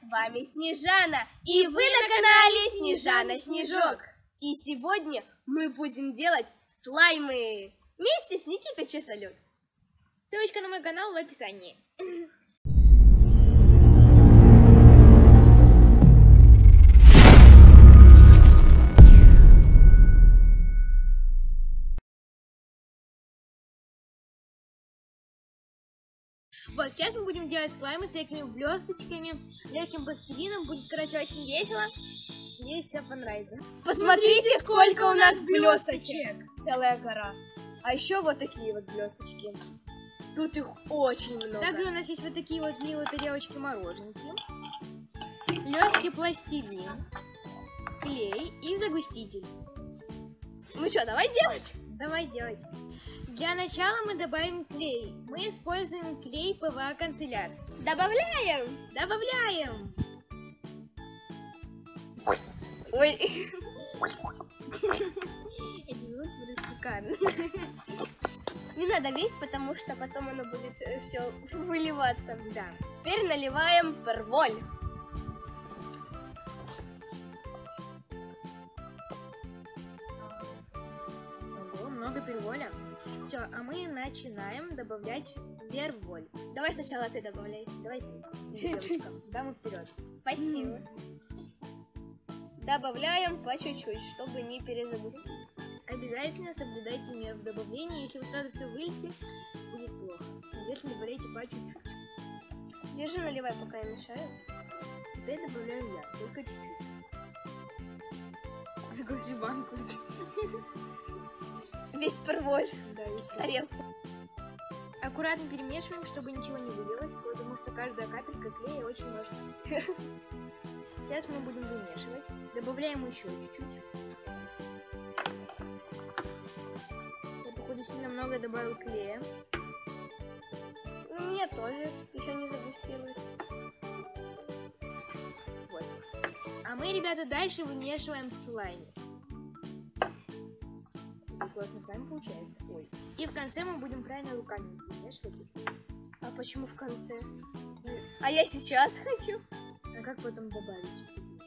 вами Снежана, и вы на канале Снежана Снежок. И сегодня мы будем делать слаймы вместе с Никитой Чесолют. Ссылочка на мой канал в описании. Вот, сейчас мы будем делать слаймы с всякими блесточками, легким пластилином. Будет, короче, очень весело. Надеюсь, всем понравится. Посмотрите, сколько у нас блесточек. Целая гора. А еще вот такие вот блесточки. Тут их очень много. Также у нас есть вот такие вот милые тарелочки-мороженки. Легкий пластилин, клей и загуститель. Ну что, давай делать? Давай делать. Для начала мы добавим клей. Мы используем клей ПВА канцелярский. Добавляем. Добавляем. Ой. Эти звуки будут шикарные. Не надо весь, потому что потом оно будет все выливаться. Да. Теперь наливаем перволь. Ого, много перволя. Все, а мы начинаем добавлять перволь. Давай сначала ты добавляй. Давай ты, девочка. Дамы вперед. Спасибо. Добавляем по чуть-чуть, чтобы не перезагустить. Обязательно соблюдайте меру в добавлении. Если вы сразу все выльете, будет плохо. Обязательно добавляйте по чуть-чуть. Держи, наливай, пока я мешаю. Теперь добавляю я, только чуть-чуть. Загрузи банку. Весь перволь. Да, в тарелку. Аккуратно перемешиваем, чтобы ничего не вылилось, потому что каждая капелька клея очень важна. Сейчас мы будем вымешивать. Добавляем еще чуть-чуть. Я, походу, сильно много добавил клея. У меня тоже еще не загустилось. Вот. А мы, ребята, дальше вымешиваем слайм. Классный слайм получается. Ой. И в конце мы будем правильно руками вымешивать. А почему в конце? А я сейчас хочу. А как потом добавить?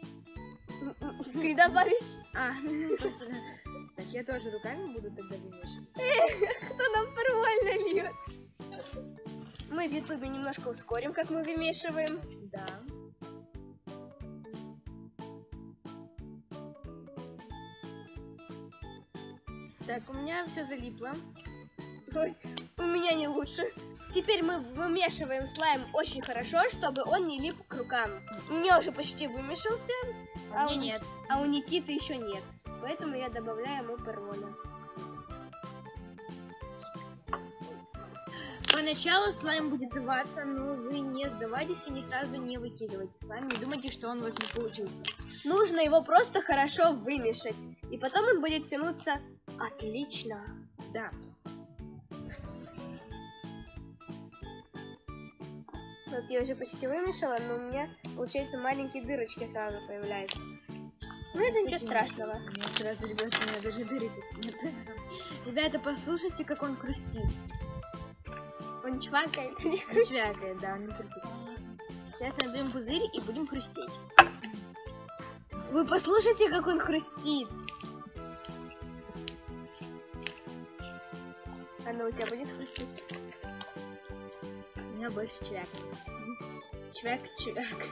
Ты добавишь? А, точно. Так, я тоже руками буду тогда вымешивать. Кто нам перволь нальет? Мы в ютубе немножко ускорим, как мы вымешиваем. Да. Так, у меня все залипло. Ой, у меня не лучше. Теперь мы вымешиваем слайм очень хорошо, чтобы он не лип к рукам. У меня уже почти вымешался, а у нет. А у Никиты еще нет. Поэтому я добавляю ему перволя. Поначалу слайм будет сдаваться, но вы не сдавайтесь и не сразу не выкидывайте слайм. Не думайте, что он у вас не получился. Нужно его просто хорошо вымешать. И потом он будет тянуться отлично. Да. Вот я уже почти вымешала, но у меня, получается, маленькие дырочки сразу появляются. Ну, это ничего страшного. У меня сразу, ребята, у меня даже дырочек нет. Ребята, послушайте, как он хрустит. Он чвакает. Он чвякает, да, он не хрустит. Сейчас надуем пузырь и будем хрустеть. Вы послушайте, как он хрустит. Оно у тебя будет хрустеть? У меня больше чвякает. Чвяк-чвяк.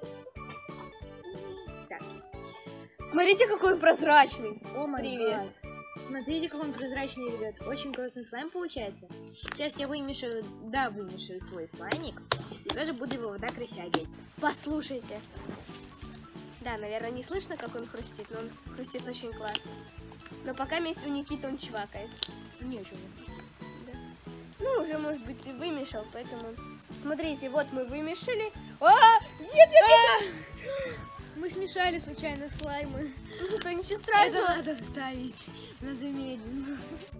Так. Смотрите, какой он прозрачный. О, привет. Смотрите, как он прозрачный, ребят. Очень классный слайм получается. Сейчас я вымешаю свой слаймик. И тоже буду его вот так растягивать. Послушайте. Да, наверное, не слышно, как он хрустит, но он хрустит очень классно. Но пока у Никиты он чвакает. Ничего. Да. Ну, уже, может быть, ты вымешал, поэтому... Смотрите, вот мы вымешали. А! Нет! Мы смешали случайно слаймы. Это ничего страшного. Это надо вставить на замедленно.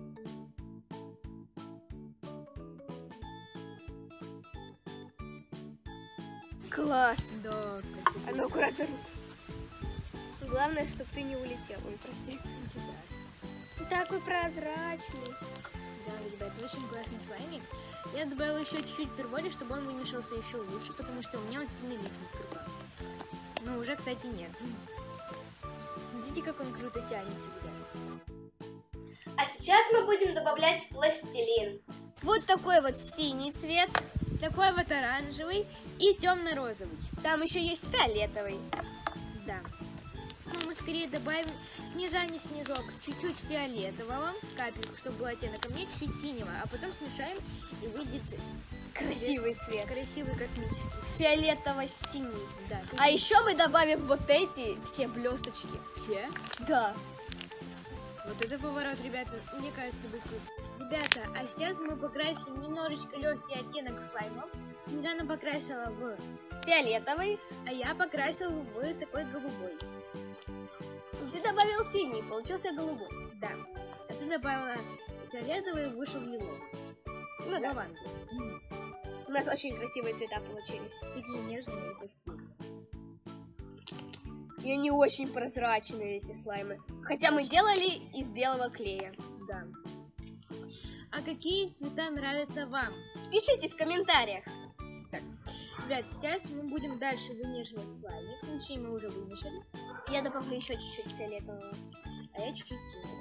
Класс. Да, а ну аккуратно. Главное, чтобы ты не улетел. Ой, прости. Такой прозрачный. Да, ребят, очень классный слаймик. Я добавила еще чуть-чуть перволи, чтобы он вымешался еще лучше, потому что у меня он сильно липнет к рукам. Но уже, кстати, нет. Смотрите, как он круто тянется, ребят. А сейчас мы будем добавлять пластилин. Вот такой вот синий цвет. Такой вот оранжевый и темно-розовый. Там еще есть фиолетовый. Да. Ну, мы скорее добавим снежок, чуть-чуть фиолетового, капельку, чтобы был оттенок, а мне чуть-чуть синего, а потом смешаем и выйдет Красивый цвет. красивый космический. Фиолетово-синий. Да. А еще мы добавим вот эти все блесточки. Все? Да. Вот это поворот, ребята, мне кажется, будет круто. Ребята, а сейчас мы покрасим немножечко легкий оттенок слаймов. Снежана покрасила в Фиолетовый. а я покрасила в такой голубой. Ты добавил синий, получился голубой. Да. А ты добавила фиолетовый и вышел лиловый. Ну да. Лаванды. У нас очень красивые цвета получились. Такие нежные и почти. И они очень прозрачные, эти слаймы. Хотя мы делали из белого клея. Да. А какие цвета нравятся вам? Пишите в комментариях. Ребят, сейчас мы будем дальше вымешивать слаймик. Точнее, мы уже вымешали. Я добавлю еще чуть-чуть фиолетового. А я чуть-чуть синего.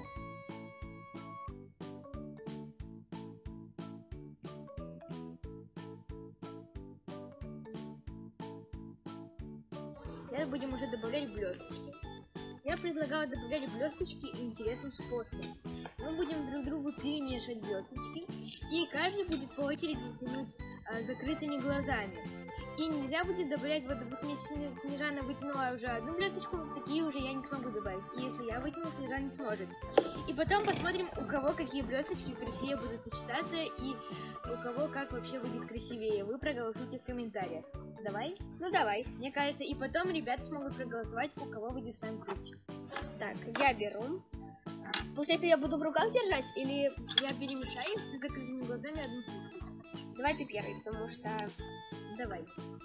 Сейчас будем уже добавлять блесточки. Я предлагаю добавлять блесточки интересным способом. Мы будем друг другу перемешивать блесточки, и каждый будет по очереди тянуть закрытыми глазами. И нельзя будет добавлять, вот если Снежана вытянула уже одну блесточку, такие уже я не смогу добавить. И если я вытяну, Снежана не сможет. И потом посмотрим, у кого какие блесточки красивее будут сочетаться, и у кого как вообще будет красивее. Вы проголосуйте в комментариях. Давай? Ну давай. Мне кажется, и потом ребята смогут проголосовать, у кого будет слайм круче. Так, я беру. Получается, я буду в руках держать или... Я перемешаю с закрытыми глазами одну штучку. Давай ты первый, потому что Давай.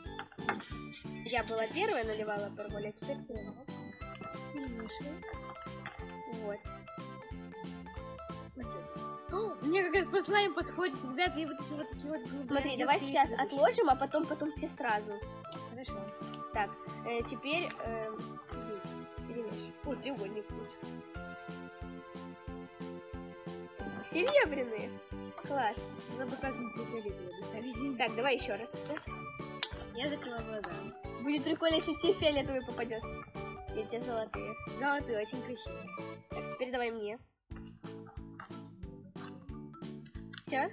я была первая, наливала пароль, а теперь ты. Перемешивай. Вот. Мне как раз по слайму подходит, ребята, я вытащила вот такие вот глаза. Смотри, давай сейчас отложим, а потом все сразу. Хорошо. Так, теперь перемешивай. О, треугольник будет. Серебряные. Класс. Было бы как фиолетовые. Так, давай еще раз. Я закрыла глаза. Будет прикольно, если тебе фиолетовый попадется. И те золотые. Золотые, очень красивые. Так, теперь давай мне. Все?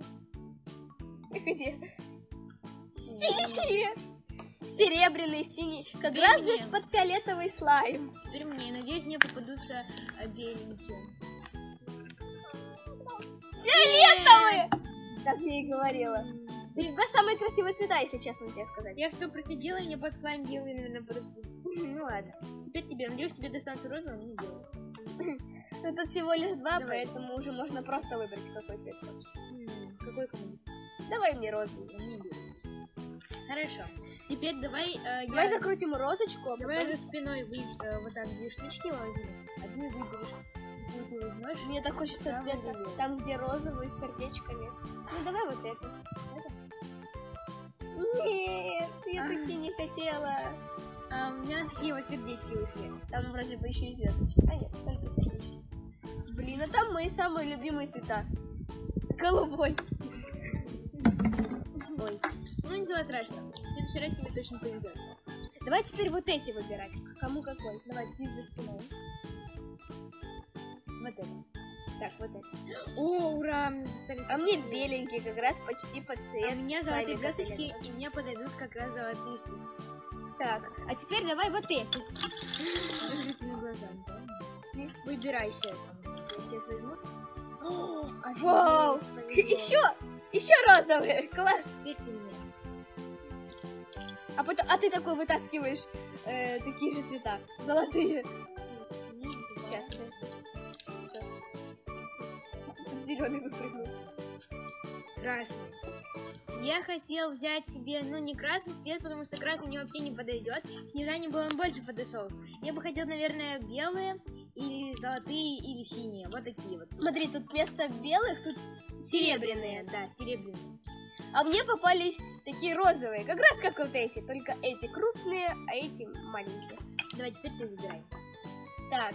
Где? Синие! Серебряный, синий. Как Теперь раз мне. же под фиолетовый слайм. Теперь мне, надеюсь, мне попадутся беленькие. Фиолетовые! Как я и говорила. У тебя самые красивые цвета, если честно тебе сказать. Я все против белого, мне под слайм белый, наверное, подошли. Ну ладно. Теперь тебе, надеюсь, тебе достанется розовый, а мне белый. Но тут всего лишь два, Давай. поэтому уже можно просто выбрать, какой цвет хочешь. Какой кому-нибудь? Давай мне розовый. Мне белый. Хорошо. Теперь давай... Давай закрутим розочку. Давай за спиной вот так две штучки возьми. Одну выберешь. Другую возьмешь. Мне так хочется Правый где-то, белый. там, где розовый с сердечками. Ну, давай вот это. Нет, я такие не хотела. У меня такие вот сердечки вышли. Там вроде бы еще и звездочки. А нет, только сердечки. Блин, а там мои самые любимые цвета. Голубой. Ой. Ну ничего страшного. В следующий раз тебе точно повезет. Давай теперь вот эти выбирать. Кому какой? Давай, ты за спиной. Вот это. Так, вот это. О, ура! Мне достались А мне такие. беленький, как раз почти под цвет. А мне золотые слаймика блесточки, фиолетового. и мне подойдут как раз золотые штучки. Так, а теперь давай вот эти. Закрытыми глазами, да? Выбирай сейчас. Я сейчас возьму. О, офигеть, Вау! повезло. Еще розовые. Класс. Верьте мне. А ты такой вытаскиваешь такие же цвета. Золотые. Сейчас, подожди. Всё. Тут зеленый выпрыгнул. Красный. Я хотел взять себе, ну, не красный цвет, потому что красный мне вообще не подойдет. Снежане бы он больше подошел. Я бы хотел, наверное, белые или золотые, или синие. Вот такие вот. Смотри, тут вместо белых тут серебряные. Да, серебряные. А мне попались такие розовые, как раз как вот эти, только эти крупные, а эти маленькие. Давай, теперь ты выбирай. Так.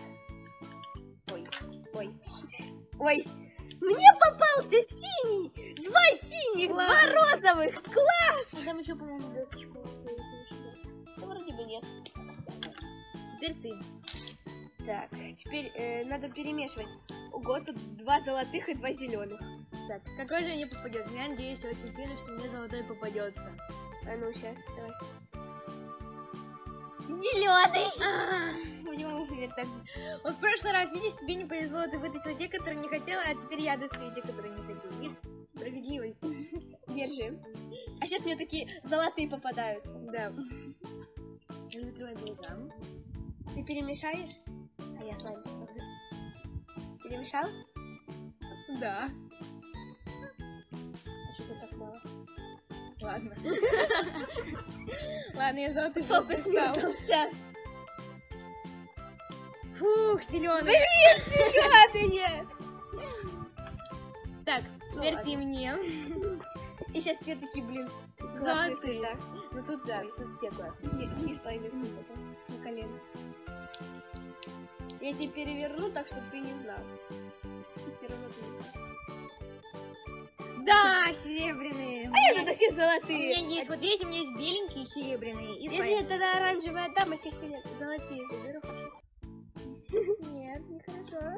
Ой. Мне попался синий! 2 синих, Класс. 2 розовых! Класс! А там еще, по-моему, блесточку. Да, вроде бы нет. Теперь ты. Так, теперь надо перемешивать. Ого, тут 2 золотых и 2 зеленых. Так, какой же мне попадет? Я надеюсь очень сильно, что мне золотой попадется. А ну, сейчас, давай. Зеленый! Вот в прошлый раз, видишь, тебе не повезло, ты вытащила те, которые не хотела, а теперь я достаю те, которые не хочу. Видишь, справедливость. Держи. А сейчас мне такие золотые попадаются. Да. Не закрывай глаза. Ты перемешаешь? А я слайм поставлю. Перемешал? Да. А что-то так мало. Ладно. Ладно, я золотой Фокус не удался. Фух, зеленый. Блин, зеленые! Так, теперь ты мне. И сейчас те такие, блин, Золотые. цвета. Ну тут да, тут все классные. Не слайми на колено. Я тебе переверну так, чтобы ты не знал. И все равно ты не знаешь. Да, серебряные. А я тогда все У золотые. меня есть, вот видите, у меня есть беленькие, серебряные и Если слаймы. тогда оранжевая дама, все золотые заберу. Нет, нехорошо.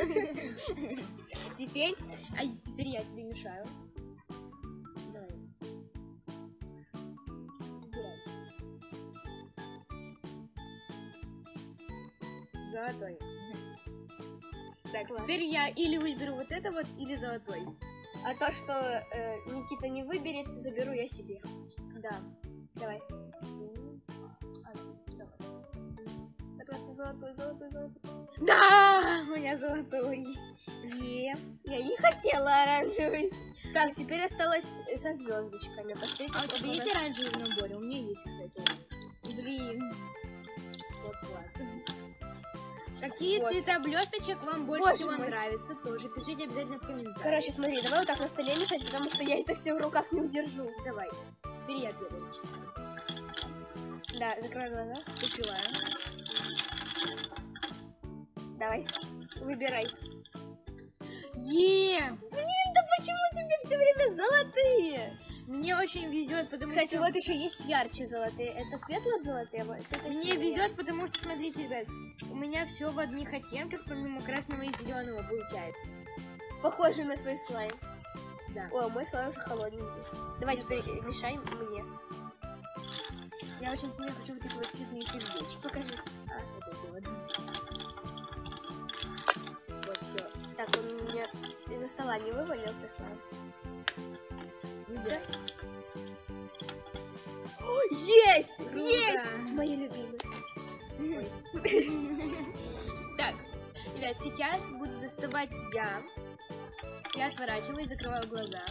Теперь я тебе мешаю. Давай. Убирай. Золотой. Так, Класс. теперь я или выберу вот это вот, или золотой. А то, что Никита не выберет, заберу я себе. Да. Давай. Золотой. Да, у меня золотой. Я не хотела оранжевый. Так, теперь осталось со звездочками. Посмотрите, А у тебя сколько у есть нас- оранжевый в наборе? У меня есть, кстати. Блин. Вот ладно. Какие Вот. цвета блесточек вам больше Боже всего мой. нравятся? Тоже пишите обязательно в комментариях. Короче, смотри, давай вот так на столе мешать, потому что я это все в руках не удержу. Давай. Теперь я первый начинаю. Да, закрой глаза. Закрываю. Давай. Выбирай. Блин, Да почему тебе все время золотые? мне очень везет, потому Кстати, что... вот еще есть ярче золотые. Это светло-золотые, а вот это Мне синие. везет, потому что, смотрите, ребят, у меня все в одних оттенках, помимо красного и зеленого получается. Похоже на твой слайм. Да. О, мой слайм уже холодненький. Давай теперь мешай мне. Я очень сильно хочу вот эти вот цветные сердечки. Покажи. Вот эти вот. Вот все. Так, он у меня из-за стола не вывалился слайм. Да. Есть! Круто. Есть! Мои любимые. Так, ребят, сейчас буду доставать я. Я отворачиваюсь, закрываю глаза.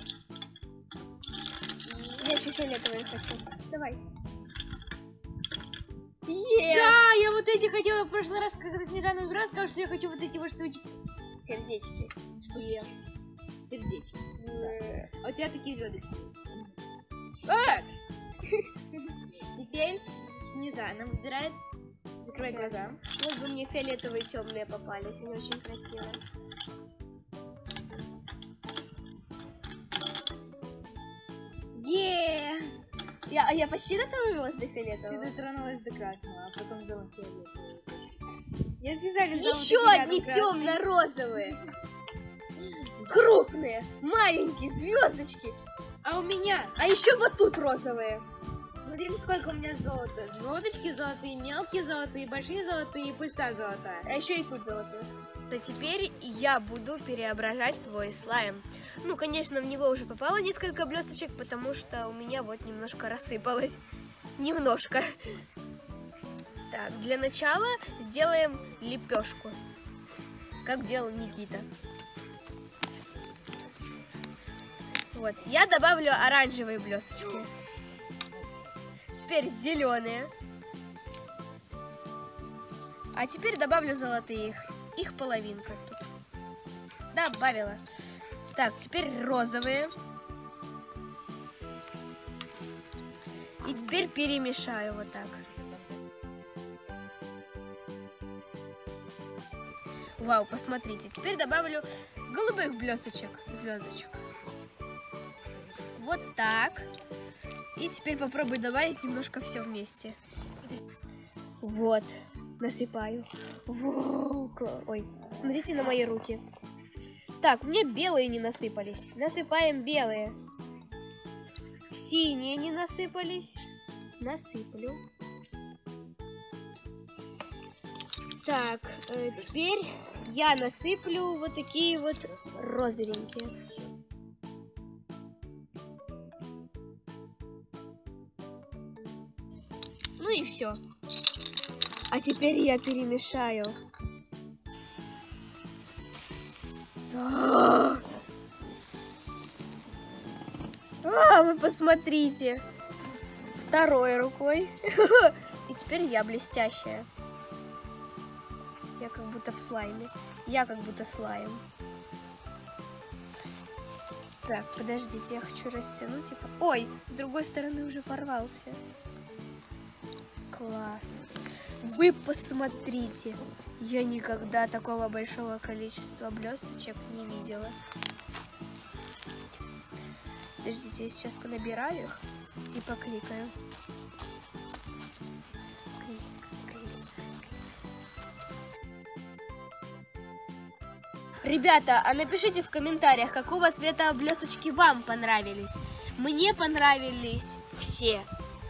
Я еще фиолетовые хочу. Давай. Да, я вот эти хотела в прошлый раз, когда Снежана убирала, сказала, что я хочу вот эти вот штучки. Сердечки. Штучки. Сердечки. Э, А у тебя такие звездочки. А! Теперь Снежана выбирает. Закрывай Сейчас. глаза. Вот бы мне фиолетовые темные попались, они очень красивые. Я почти дотронулась до Ты фиолетового. дотронулась до красного, а потом взяла фиолетовый. Я специально взяла вот Еще эти рядом одни красные. темно-розовые. Крупные, маленькие, звездочки. А у меня, А еще вот тут розовые. смотрите, сколько у меня золота. Звездочки золотые, мелкие золотые, большие золотые, пыльца золотая. А еще и тут золотые. А теперь я буду переображать свой слайм. Ну, конечно, в него уже попало несколько блесточек, потому что у меня вот немножко рассыпалось. Немножко. Так, для начала сделаем лепешку, как делал Никита. Вот, я добавлю оранжевые блесточки. Теперь зеленые. А теперь добавлю золотые их. их половинка тут. Добавила. Так, теперь розовые. И теперь перемешаю вот так. Вау, посмотрите. Теперь добавлю голубых блесточек, звездочек. Вот так. И теперь попробуй добавить немножко все вместе. Вот, насыпаю. Воу, ой, смотрите на мои руки. Так, у меня белые не насыпались. Насыпаем белые. Синие не насыпались. Насыплю. Так, теперь я насыплю вот такие вот розовенькие. Ну и все. А теперь я перемешаю. Вы посмотрите. Второй рукой. И теперь я блестящая. Я как будто в слайме. Я как будто слайм. Так, подождите, я хочу растянуть. Типа... Ой, с другой стороны уже порвался. Класс. Вы посмотрите. Я никогда такого большого количества блесточек не видела. Подождите, я сейчас понабираю их и покликаю. Ребята, а напишите в комментариях, какого цвета блесточки вам понравились. Мне понравились все.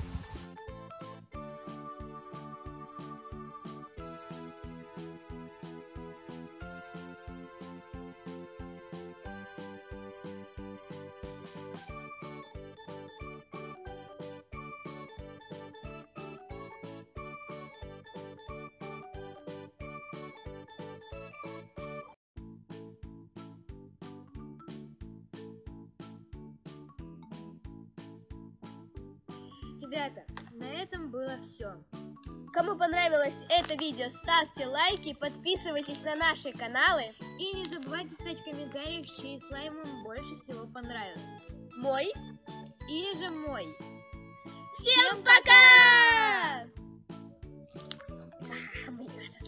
Ребята, на этом было все. Кому понравилось это видео, ставьте лайки, подписывайтесь на наши каналы. И не забывайте писать в комментариях, чей слайм вам больше всего понравился. Мой Или же мой. Всем пока!